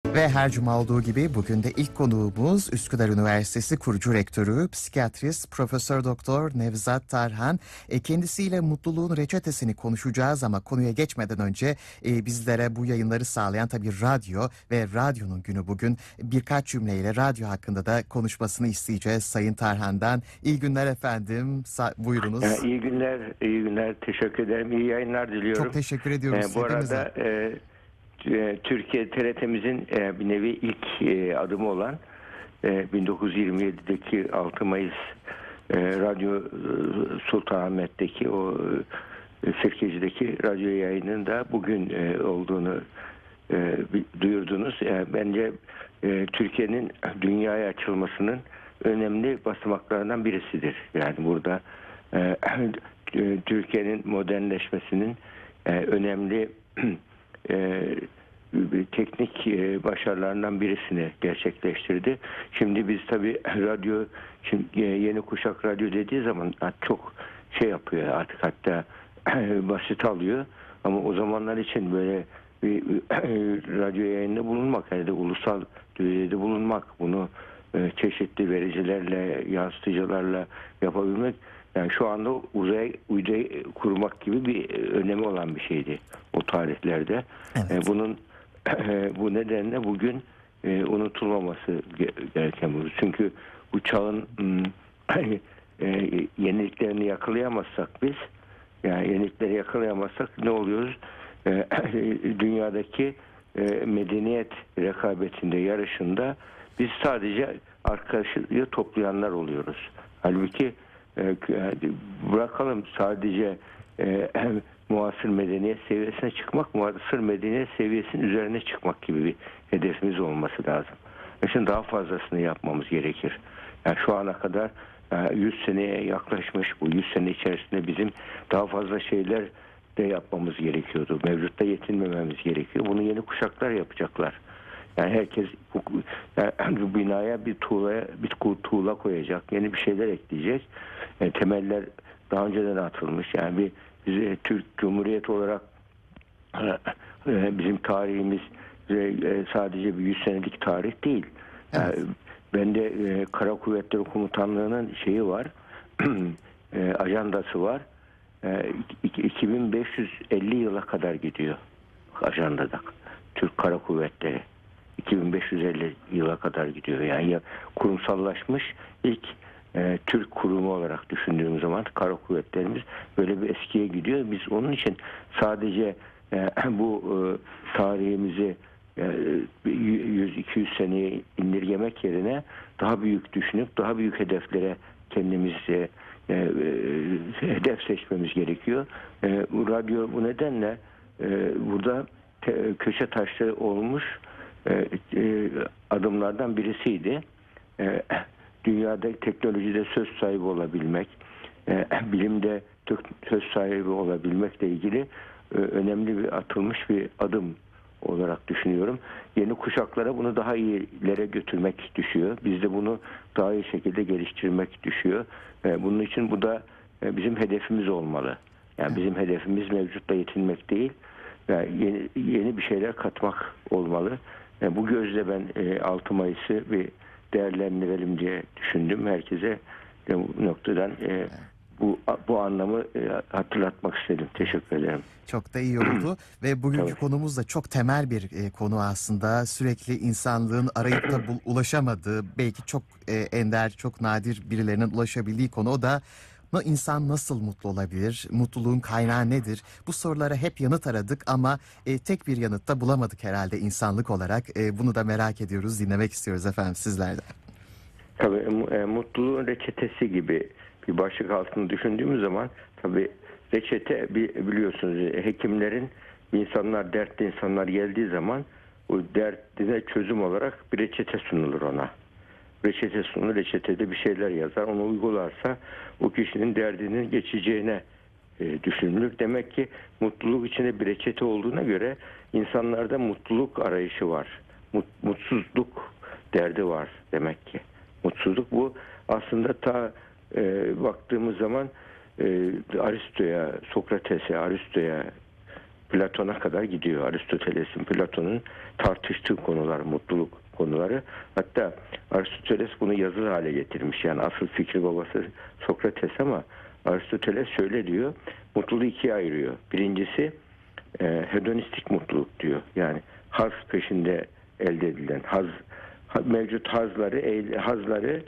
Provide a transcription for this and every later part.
Ve her cuma olduğu gibi bugün de ilk konuğumuz Üsküdar Üniversitesi kurucu rektörü, psikiyatrist Profesör Doktor Nevzat Tarhan. Kendisiyle mutluluğun reçetesini konuşacağız ama konuya geçmeden önce bizlere bu yayınları sağlayan tabii radyo ve radyonun günü bugün. Birkaç cümleyle radyo hakkında da konuşmasını isteyeceğiz Sayın Tarhan'dan. İyi günler efendim. Buyurunuz. İyi günler, iyi günler. Teşekkür ederim. İyi yayınlar diliyorum. Çok teşekkür ediyoruz Bu hepimize. arada Türkiye TRT'mizin bir nevi ilk adımı olan 1927'deki 6 Mayıs Radyo Sultanahmet'teki o Sirkeci'deki radyo yayının da bugün olduğunu duyurdunuz. Bence Türkiye'nin dünyaya açılmasının önemli basamaklarından birisidir. Yani burada Türkiye'nin modernleşmesinin önemli teknik başarılarından birisini gerçekleştirdi. Şimdi biz tabii radyo, şimdi yeni kuşak radyo dediği zaman çok şey yapıyor artık, hatta basit alıyor. Ama o zamanlar için böyle bir radyo yayında bulunmak, yani de ulusal düzeyde bulunmak, bunu çeşitli vericilerle, yansıtıcılarla yapabilmek, yani şu anda uzay kurmak gibi bir önemi olan bir şeydi o tarihlerde. Evet. Bu nedenle bugün unutulmaması gereken bu. Çünkü bu çağın yeniliklerini yakalayamazsak biz, yani yenilikleri yakalayamazsak ne oluyoruz? Dünyadaki medeniyet rekabetinde, yarışında biz sadece arkadaşı toplayanlar oluyoruz. Halbuki bırakalım sadece muasır medeniyet seviyesine çıkmak, muasır medeniyet seviyesinin üzerine çıkmak gibi bir hedefimiz olması lazım. Şimdi daha fazlasını yapmamız gerekir. Yani şu ana kadar 100 seneye yaklaşmış, bu 100 sene içerisinde bizim daha fazla şeyler de yapmamız gerekiyordu. Mevcutta yetinmememiz gerekiyor. Bunu yeni kuşaklar yapacaklar. Yani herkes bu binaya bir tuğla koyacak, yeni bir şeyler ekleyecek. Temeller daha önceden atılmış. Yani biz Türk Cumhuriyeti olarak bizim tarihimiz sadece bir 100 senelik tarih değil. Evet. Ben de Kara Kuvvetleri Komutanlığı'nın şeyi var, ajandası var. 2550 yıla kadar gidiyor ajandada Türk Kara Kuvvetleri. 2550 yıla kadar gidiyor. Yani kurumsallaşmış ilk Türk kurumu olarak düşündüğümüz zaman Kara Kuvvetlerimiz böyle bir eskiye gidiyor. Biz onun için sadece bu tarihimizi 100-200 seneye indirgemek yerine daha büyük düşünüp daha büyük hedeflere kendimizi hedef seçmemiz gerekiyor. Bu radyo bu nedenle burada köşe taşı olmuş adımlardan birisiydi. Dünyada teknolojide söz sahibi olabilmek, bilimde söz sahibi olabilmekle ilgili önemli bir atılmış bir adım olarak düşünüyorum. Yeni kuşaklara bunu daha iyilere götürmek düşüyor. Biz de bunu daha iyi şekilde geliştirmek düşüyor. Bunun için bu da bizim hedefimiz olmalı. Yani bizim hedefimiz mevcutla yetinmek değil, yani yeni bir şeyler katmak olmalı. Bu gözle ben 6 Mayıs'ı bir değerlendirelim diye düşündüm. Herkese bu noktadan bu anlamı hatırlatmak istedim. Teşekkür ederim. Çok da iyi oldu ve bugünkü Tabii. konumuz da çok temel bir konu aslında. Sürekli insanlığın arayıp da ulaşamadığı, belki çok ender, çok nadir birilerinin ulaşabildiği konu. O da insan nasıl mutlu olabilir? Mutluluğun kaynağı nedir? Bu sorulara hep yanıt aradık ama tek bir yanıt da bulamadık herhalde insanlık olarak. Bunu da merak ediyoruz, dinlemek istiyoruz efendim sizlerden. Tabii mutluluğun reçetesi gibi bir başlık altını düşündüğümüz zaman tabii reçete, biliyorsunuz hekimlerin dertli insanlar geldiği zaman o dertine çözüm olarak bir reçete sunulur ona. Reçete sunulur, reçetede bir şeyler yazar. Onu uygularsa o kişinin derdinin geçeceğine düşünülür. Demek ki mutluluk içinde bir reçete olduğuna göre insanlarda mutluluk arayışı var. Mutsuzluk derdi var demek ki. Mutsuzluk bu aslında baktığımız zaman Sokrates'e, Aristo'ya Platon'a kadar gidiyor. Aristoteles'in, Platon'un tartıştığı konular, mutluluk konuları. Hatta Aristoteles bunu yazılı hale getirmiş. Yani asıl fikri babası Sokrates ama Aristoteles şöyle diyor. Mutluluğu ikiye ayırıyor. Birincisi hedonistik mutluluk diyor. Yani haz peşinde elde edilen mevcut hazları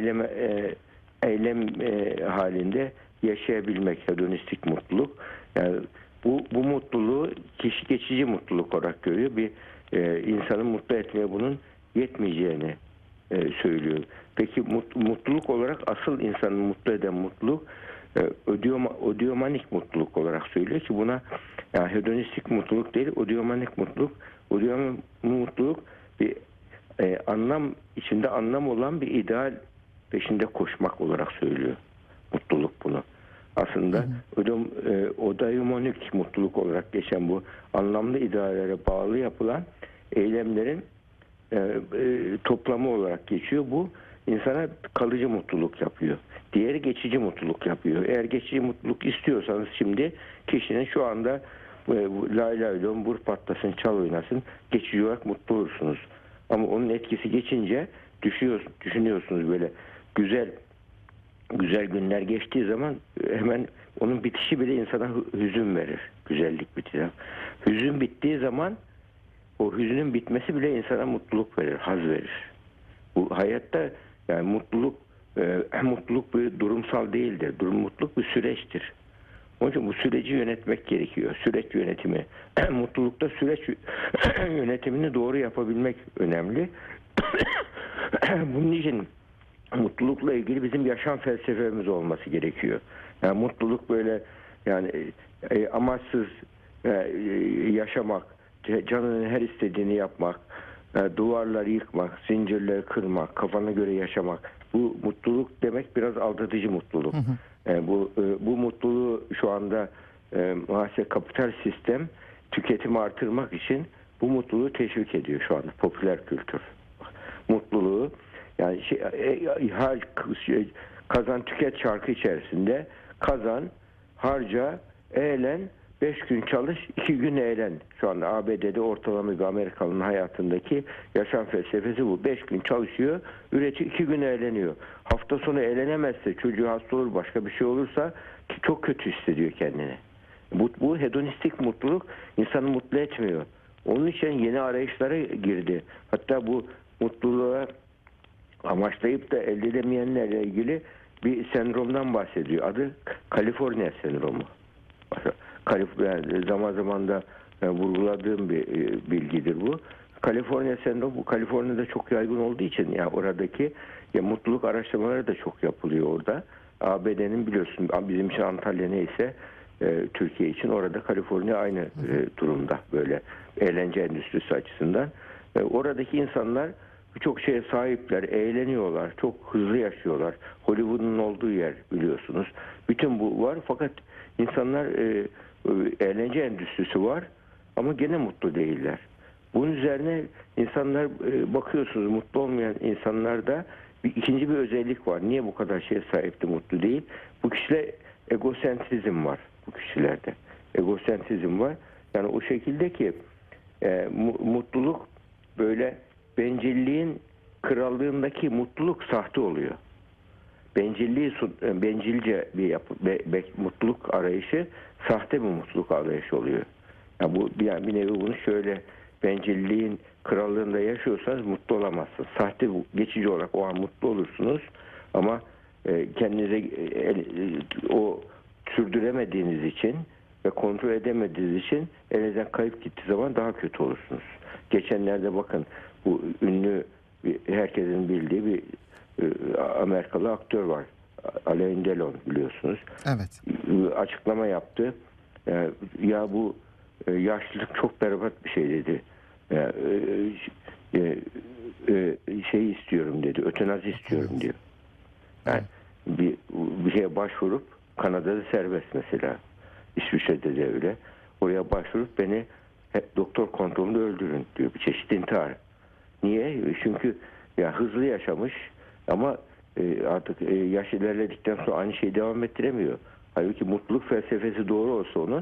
eylem halinde yaşayabilmek, hedonistik mutluluk. Yani bu mutluluğu kişi geçici mutluluk olarak görüyor. Bir insanı mutlu etmeye bunun yetmeyeceğini söylüyor. Peki mutluluk olarak asıl insanı mutlu eden mutluluk ödiomanik mutluluk olarak söylüyor ki buna yani hedonistik mutluluk değil, ödiomanik mutluluk. Ödiomanik mutluluk bir içinde anlam olan bir ideal peşinde koşmak olarak söylüyor mutluluk bunu. Aslında ödiomanik mutluluk olarak geçen bu anlamlı ideallere bağlı yapılan eylemlerin toplamı olarak geçiyor. Bu insana kalıcı mutluluk yapıyor. Diğeri geçici mutluluk yapıyor. Eğer geçici mutluluk istiyorsanız şimdi kişinin şu anda lay lay lom vur patlasın çal oynasın geçici olarak mutlu olursunuz. Ama onun etkisi geçince düşünüyorsunuz böyle güzel günler geçtiği zaman hemen onun bitişi bile insana hüzün verir. Güzellik bitiyor. Hüzün bittiği zaman o hüznün bitmesi bile insana mutluluk verir, haz verir. Bu hayatta yani mutluluk bir durumsal değildir. Mutluluk bir süreçtir. Onun için bu süreci yönetmek gerekiyor. Süreç yönetimi. Mutlulukta süreç yönetimini doğru yapabilmek önemli. Bunun için mutlulukla ilgili bizim yaşam felsefemiz olması gerekiyor. Yani mutluluk böyle yani amaçsız yaşamak, canının her istediğini yapmak, duvarları yıkmak, zincirleri kırmak, kafana göre yaşamak. Bu mutluluk demek biraz aldatıcı mutluluk. Bu mutluluğu şu anda maalesef kapital sistem tüketimi artırmak için bu mutluluğu teşvik ediyor şu anda popüler kültür. Mutluluğu yani kazan tüket şarkı içerisinde kazan, harca, eğlen, 5 gün çalış, 2 gün eğlen. Şu anda ABD'de ortalama bir Amerikalı'nın hayatındaki yaşam felsefesi bu. 5 gün çalışıyor, üretiyor, 2 gün eğleniyor. Hafta sonu eğlenemezse, çocuğu hasta olur, başka bir şey olursa çok kötü hissediyor kendini. Bu hedonistik mutluluk insanı mutlu etmiyor. Onun için yeni arayışlara girdi. Hatta bu mutluluğa amaçlayıp da elde edemeyenlerle ilgili bir sendromdan bahsediyor. Adı Kaliforniya sendromu. Zaman zaman da vurguladığım bir bilgidir bu. Kaliforniya sendromu bu Kaliforniya'da çok yaygın olduğu için yani oradaki mutluluk araştırmaları da çok yapılıyor orada. ABD'nin biliyorsun bizim için Antalya neyse Türkiye için orada Kaliforniya aynı durumda böyle eğlence endüstrisi açısından. Oradaki insanlar birçok şeye sahipler, eğleniyorlar, çok hızlı yaşıyorlar. Hollywood'un olduğu yer biliyorsunuz. Bütün bu var fakat insanlar eğlence endüstrisi var ama gene mutlu değiller. Bunun üzerine insanlar bakıyorsunuz mutlu olmayan insanlarda ikinci bir özellik var. Niye bu kadar şeye sahipti mutlu değil? Bu kişide egosentrizm var bu kişilerde. Egosentrizm var. Yani o şekilde ki mutluluk böyle bencilliğin krallığındaki mutluluk sahte oluyor. Bencilce bir mutluluk arayışı sahte bir mutluluk arayışı oluyor. Yani bir nevi bunu şöyle bencilliğin krallığında yaşıyorsanız mutlu olamazsınız. Sahte geçici olarak o an mutlu olursunuz ama kendinize o sürdüremediğiniz için ve kontrol edemediğiniz için elinizden kayıp gittiği zaman daha kötü olursunuz. Geçenlerde bakın bu ünlü herkesin bildiği bir Amerikalı aktör var. Alain Delon biliyorsunuz. Evet. Açıklama yaptı. Ya bu yaşlılık çok berbat bir şey dedi. Şey istiyorum dedi. Ötenazi istiyorum diyor. Yani bir şeye başvurup Kanada'da serbest mesela. İsviçre'de de öyle. Oraya başvurup beni doktor kontrolünde öldürün diyor. Bir çeşit intihar. Niye? Çünkü ya hızlı yaşamış ama artık yaş ilerledikten sonra aynı şeyi devam ettiremiyor. Halbuki mutluluk felsefesi doğru olsa onun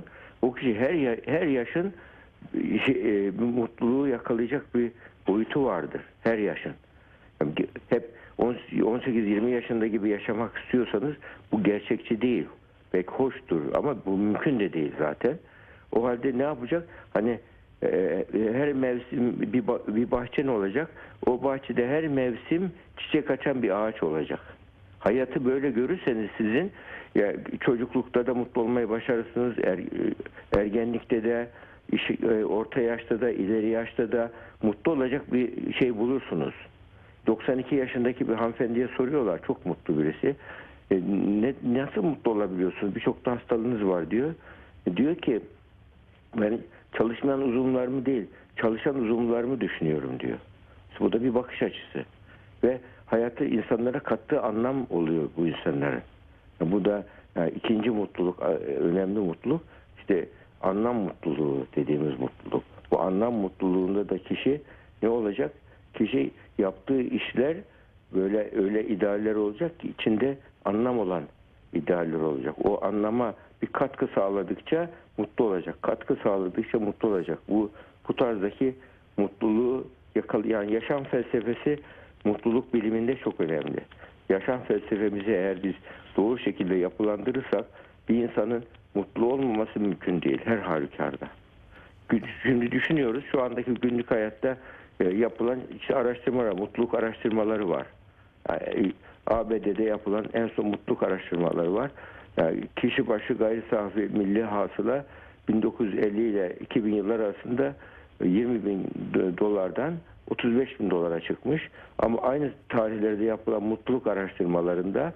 O kişi her yaşın bir mutluluğu yakalayacak bir boyutu vardır. Her yaşın. Yani hep 18-20 yaşında gibi yaşamak istiyorsanız bu gerçekçi değil. Pek hoştur ama bu mümkün de değil zaten. O halde ne yapacak? Hani her mevsim bir bahçen olacak. O bahçede her mevsim çiçek açan bir ağaç olacak. Hayatı böyle görürseniz sizin, ya çocuklukta da mutlu olmayı başarırsınız. Ergenlikte de, orta yaşta da, ileri yaşta da mutlu olacak bir şey bulursunuz. 92 yaşındaki bir hanımefendiye soruyorlar, çok mutlu birisi. Nasıl mutlu olabiliyorsunuz? Birçok da hastalığınız var diyor. Diyor ki ben çalışmayan uzuvlarımı değil, çalışan uzuvlarımı düşünüyorum diyor. Bu da bir bakış açısı. Ve hayatı insanlara kattığı anlam oluyor bu insanların. Bu da yani ikinci mutluluk, önemli mutluluk. İşte anlam mutluluğu dediğimiz mutluluk. Bu anlam mutluluğunda da kişi ne olacak? Kişi yaptığı işler böyle öyle idealler olacak ki içinde anlam olan idealler olacak. O anlama bir katkı sağladıkça mutlu olacak. Katkı sağladıkça mutlu olacak. Bu tarzdaki mutluluğu yakalayan yaşam felsefesi mutluluk biliminde çok önemli. Yaşam felsefemizi eğer biz doğru şekilde yapılandırırsak bir insanın mutlu olmaması mümkün değil her halükarda. Şimdi düşünüyoruz, şu andaki günlük hayatta yapılan işte araştırmalar, mutluluk araştırmaları var. Yani ABD'de yapılan en son mutluluk araştırmaları var. Yani kişi başı gayri safi milli hasıla 1950 ile 2000 yıllar arasında 20 bin dolardan 35 bin dolara çıkmış. Ama aynı tarihlerde yapılan mutluluk araştırmalarında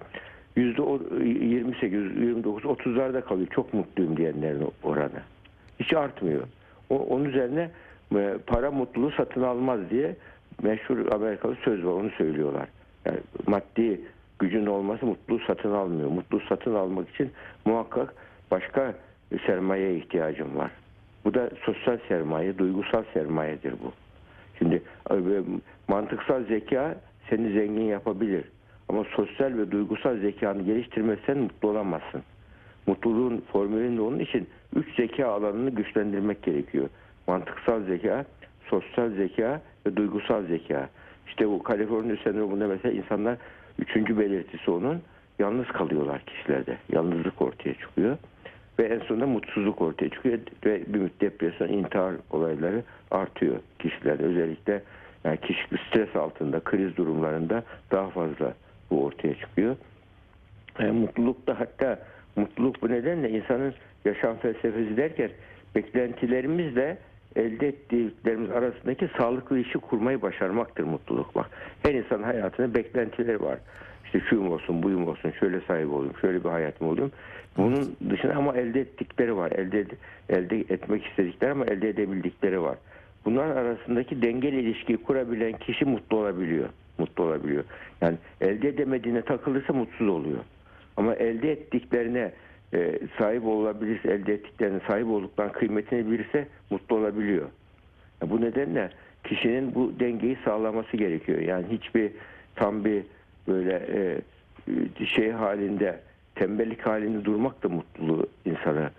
%28, 29, 30'larda kalıyor. Çok mutluyum diyenlerin oranı. Hiç artmıyor. Onun üzerine para mutluluğu satın almaz diye meşhur Amerikalı söz var. Onu söylüyorlar. Yani maddi gücün olması mutluluğu satın almıyor. Mutluluğu satın almak için muhakkak başka sermayeye ihtiyacım var. Bu da sosyal sermaye, duygusal sermayedir bu. Şimdi mantıksal zeka seni zengin yapabilir. Ama sosyal ve duygusal zekanı geliştirmezsen mutlu olamazsın. Mutluluğun formülünde onun için 3 zeka alanını güçlendirmek gerekiyor. Mantıksal zeka, sosyal zeka ve duygusal zeka. İşte bu Kaliforniya sendromunda mesela insanlar 3. belirtisi onun yalnız kalıyorlar kişilerde. Yalnızlık ortaya çıkıyor. Ve en sonunda mutsuzluk ortaya çıkıyor ve bir depresyon, intihar olayları artıyor kişilerde. Özellikle yani kişi stres altında, kriz durumlarında daha fazla bu ortaya çıkıyor. Mutluluk da, hatta mutluluk bu nedenle insanın yaşam felsefesi derken beklentilerimizle elde ettiklerimiz arasındaki sağlıklı işi kurmayı başarmaktır mutluluk. Bak, her insanın hayatında beklentileri var. İşte şuyum olsun, buyum olsun, şöyle sahip olayım, şöyle bir hayatım olayım. Bunun dışında ama elde ettikleri var. Elde etmek istedikleri ama elde edebildikleri var. Bunların arasındaki dengeli ilişkiyi kurabilen kişi mutlu olabiliyor. Mutlu olabiliyor. Yani elde edemediğine takılırsa mutsuz oluyor. Ama elde ettiklerine sahip olabilirse, elde ettiklerine sahip olduklarının kıymetini bilirse mutlu olabiliyor. Yani bu nedenle kişinin bu dengeyi sağlaması gerekiyor. Yani hiçbir tam bir böyle şey halinde, tembellik halinde durmak da mutluluğu insana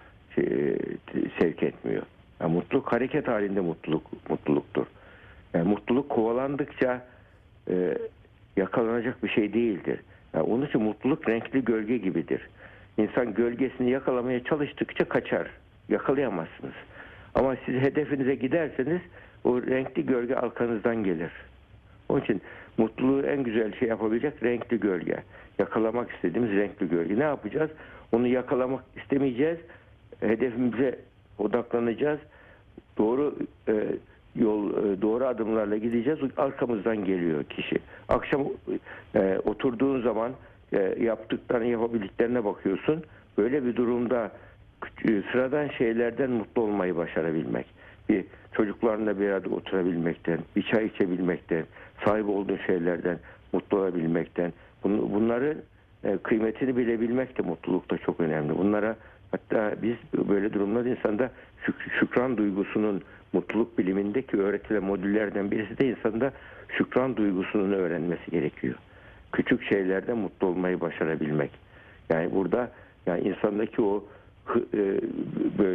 sevk etmiyor. Yani mutluluk hareket halinde mutluluktur. Yani mutluluk kovalandıkça yakalanacak bir şey değildir. Yani onun için mutluluk renkli gölge gibidir. İnsan gölgesini yakalamaya çalıştıkça kaçar. Yakalayamazsınız. Ama siz hedefinize giderseniz o renkli gölge arkanızdan gelir. Onun için mutluluğu en güzel şey yapabilecek renkli gölge. Yakalamak istediğimiz renkli gölge. Ne yapacağız? Onu yakalamak istemeyeceğiz. Hedefimize odaklanacağız. Doğru doğru adımlarla gideceğiz. Arkamızdan geliyor kişi. Akşam oturduğun zaman yaptıklarını, yapabildiklerine bakıyorsun. Böyle bir durumda sıradan şeylerden mutlu olmayı başarabilmek. Bir çocuklarla bir arada oturabilmekten, bir çay içebilmekten, sahip olduğun şeylerden mutlu olabilmekten, bunların kıymetini bilebilmek de mutlulukta çok önemli. Bunlara, hatta biz böyle durumlarda insanda şükran duygusunun, mutluluk bilimindeki öğretilen modüllerden birisi de insanda şükran duygusunun öğrenmesi gerekiyor. Küçük şeylerden mutlu olmayı başarabilmek. Yani burada yani insandaki o böyle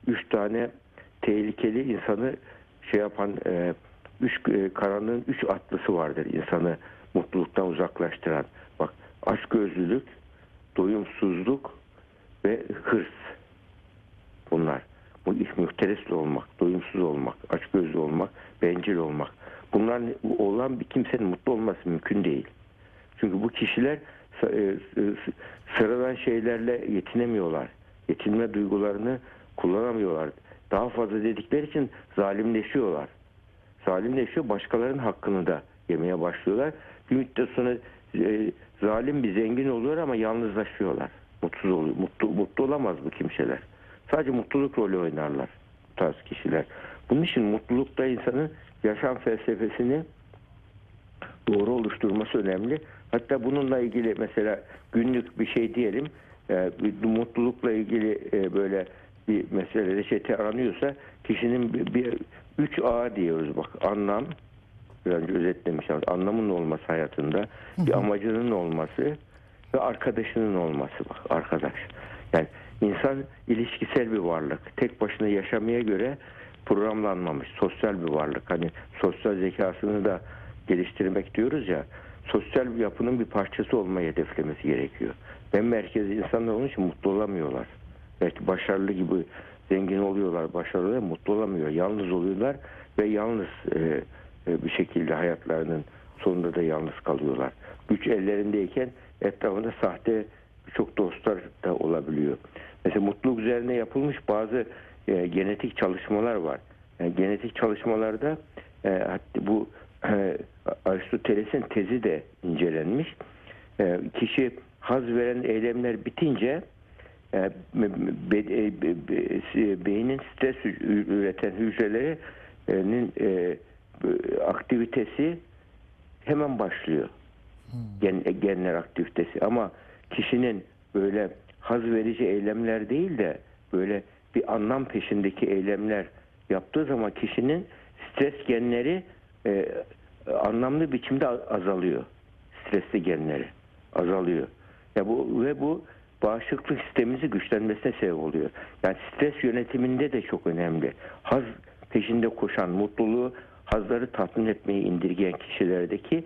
3 tane tehlikeli insanı şey yapan karanlığın 3 atlısı vardır insanı mutluluktan uzaklaştıran. Bak, açgözlülük, doyumsuzluk ve hırs. Bunlar. Bu muhteresli olmak, doyumsuz olmak, açgözlü olmak, bencil olmak. Bunlar olan bir kimsenin mutlu olması mümkün değil. Çünkü bu kişiler sıradan şeylerle yetinemiyorlar. Yetinme duygularını kullanamıyorlar. Daha fazla dedikleri için zalimleşiyorlar. Zalimleşiyor, başkalarının hakkını da yemeye başlıyorlar. Bir müddet sonra zalim bir zengin oluyor ama yalnızlaşıyorlar. Mutsuz oluyor. Mutlu olamaz bu kimseler. Sadece mutluluk rolü oynarlar bu tarz kişiler. Bunun için mutlulukta insanın yaşam felsefesini doğru oluşturması önemli. Hatta bununla ilgili mesela günlük bir şey diyelim, bir mutlulukla ilgili böyle bir mesele reçete aranıyorsa kişinin bir 3A diyoruz bak. Anlam, biraz önce özetlemişim. Anlamının olması hayatında, bir amacının olması ve arkadaşının olması bak, arkadaş. Yani insan ilişkisel bir varlık. Tek başına yaşamaya göre programlanmamış, sosyal bir varlık. Hani sosyal zekasını da geliştirmek diyoruz ya, sosyal bir yapının bir parçası olmayı hedeflemesi gerekiyor. Ben merkezi insanlar onun için mutlu olamıyorlar. Belki başarılı gibi zengin oluyorlar, başarılı oluyorlar, mutlu olamıyor. Yalnız oluyorlar ve yalnız bir şekilde hayatlarının sonunda da yalnız kalıyorlar. Güç ellerindeyken etrafında sahte birçok dostlar da olabiliyor. Mesela mutluluk üzerine yapılmış bazı genetik çalışmalar var. Yani genetik çalışmalarda bu Aristoteles'in tezi de incelenmiş. Kişi haz veren eylemler bitince beynin stres üreten hücrelerinin aktivitesi hemen başlıyor. Genler aktivitesi. Ama kişinin böyle haz verici eylemler değil de böyle bir anlam peşindeki eylemler yaptığı zaman kişinin stres genleri anlamlı biçimde azalıyor. Stresli genleri azalıyor. Ya bu bağışıklık sistemimizi güçlenmesine sebep oluyor. Yani stres yönetiminde de çok önemli. Haz peşinde koşan, mutluluğu, hazları tatmin etmeyi indirgeyen kişilerdeki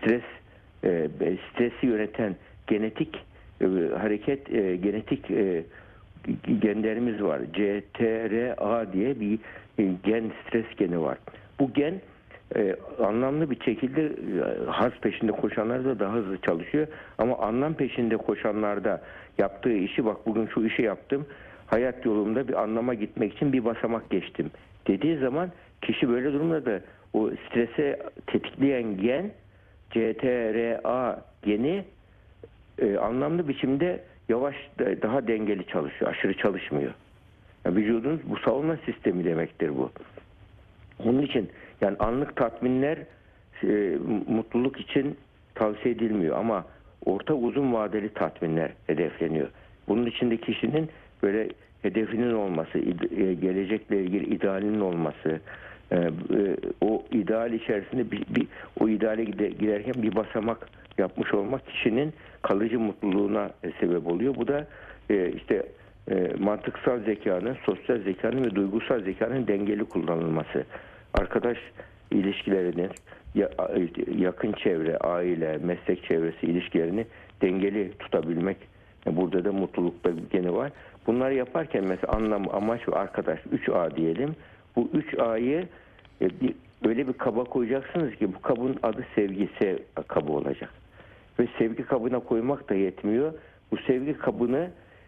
stresi yöneten genetik genetik genlerimiz var. CTRA diye bir gen, stres geni var. Bu gen anlamlı bir şekilde haz peşinde koşanlarda daha hızlı çalışıyor. Ama anlam peşinde koşanlarda yaptığı işi, bak bugün şu işi yaptım, hayat yolumda bir anlama gitmek için bir basamak geçtim dediği zaman kişi böyle durumda o strese tetikleyen gen, CTRA geni anlamlı biçimde yavaş, daha dengeli çalışıyor. Aşırı çalışmıyor. Yani vücudun bu savunma sistemi demektir bu. Onun için yani anlık tatminler mutluluk için tavsiye edilmiyor ama orta uzun vadeli tatminler hedefleniyor. Bunun için de kişinin böyle hedefinin olması, gelecekle ilgili idealinin olması, o ideal içerisinde o ideale giderken bir basamak yapmış olmak kişinin kalıcı mutluluğuna sebep oluyor. Bu da işte mantıksal zekanın, sosyal zekanın ve duygusal zekanın dengeli kullanılması. Arkadaş ilişkilerinin, yakın çevre, aile, meslek çevresi ilişkilerini dengeli tutabilmek. Burada da mutlulukta gene var. Bunları yaparken mesela anlam, amaç ve arkadaş 3A diyelim. Bu 3A'yı böyle bir kaba koyacaksınız ki bu kabın adı sevgi kabı olacak. Ve sevgi kabına koymak da yetmiyor. Bu sevgi kabını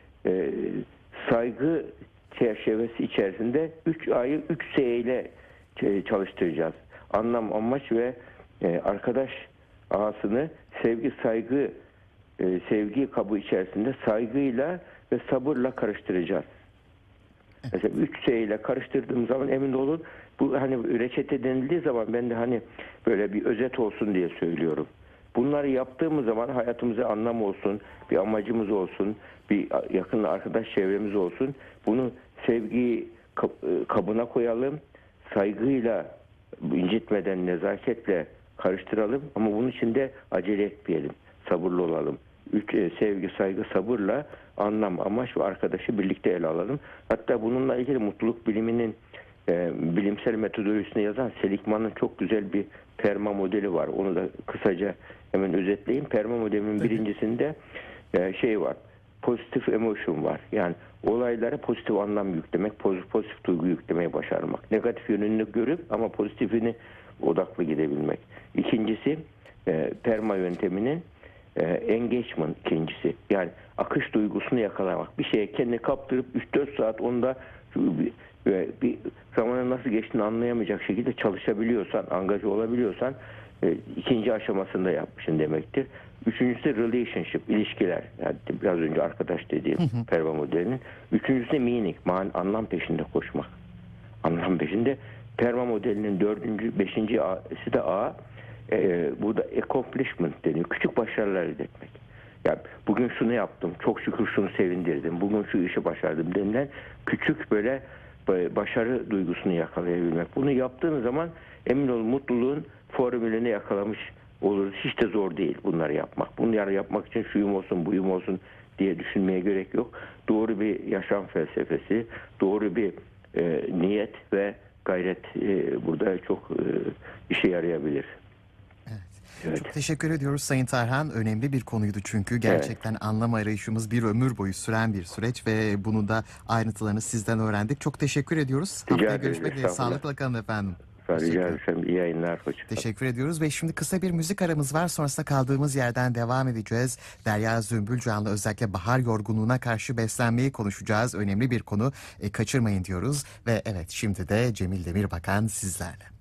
saygı çerçevesi içerisinde 3A'yı 3S ile çalıştıracağız. Anlam, amaç ve arkadaş ağasını sevgi kabı içerisinde saygıyla ve sabırla karıştıracağız. Mesela 3S ile karıştırdığım zaman emin olun, bu hani reçete denildiği zaman ben de hani böyle bir özet olsun diye söylüyorum. Bunları yaptığımız zaman hayatımıza anlam olsun, bir amacımız olsun, bir yakın arkadaş çevremiz olsun. Bunu sevgi kabına koyalım, saygıyla, incitmeden, nezaketle karıştıralım. Ama bunun için de acele etmeyelim, sabırlı olalım. Sevgi, saygı, sabırla anlam, amaç ve arkadaşı birlikte ele alalım. Hatta bununla ilgili mutluluk biliminin bilimsel metodolojisini yazan Seligman'ın çok güzel bir PERMA modeli var. Onu da kısaca hemen özetleyeyim. PERMA modelinin birincisinde şey var. Pozitif emotion var. Yani olaylara pozitif anlam yüklemek, pozitif duygu yüklemeyi başarmak. Negatif yönünü görüp ama pozitifini odaklı gidebilmek. İkincisi PERMA yönteminin engagement ikincisi. Yani akış duygusunu yakalamak. Bir şeye kendini kaptırıp 3-4 saat onda bir zamanın nasıl geçtiğini anlayamayacak şekilde çalışabiliyorsan, angaja olabiliyorsan ikinci aşamasında yapmışsın demektir. Üçüncüsü relationship, ilişkiler. Yani biraz önce arkadaş dediğim PERMA modelinin. Üçüncüsü meaning, anlam peşinde koşmak. Anlam peşinde. PERMA modelinin beşincisi de A. Burada accomplishment deniyor. Küçük başarılar elde etmek. Yani bugün şunu yaptım, çok şükür şunu sevindirdim, bugün şu işi başardım denilen küçük böyle başarı duygusunu yakalayabilmek. Bunu yaptığın zaman emin ol mutluluğun formülünü yakalamış oluruz. Hiç de zor değil bunları yapmak. Bunları yapmak için şuyum olsun, buyum olsun diye düşünmeye gerek yok. Doğru bir yaşam felsefesi, doğru bir niyet ve gayret burada çok işe yarayabilir. Evet. Çok teşekkür ediyoruz Sayın Tarhan. Önemli bir konuydu çünkü gerçekten anlam arayışımız bir ömür boyu süren bir süreç ve bunu da ayrıntılarını sizden öğrendik. Çok teşekkür ediyoruz. Haftaya görüşmek dileğiyle. Sağlıkla kalın efendim. Rica ederim. İyi yayınlar. Teşekkür ediyoruz ve şimdi kısa bir müzik aramız var. Sonrasında kaldığımız yerden devam edeceğiz. Derya Zümbülcan'la özellikle bahar yorgunluğuna karşı beslenmeyi konuşacağız. Önemli bir konu. Kaçırmayın diyoruz. Ve evet şimdi de Cemil Demirbakan sizlerle.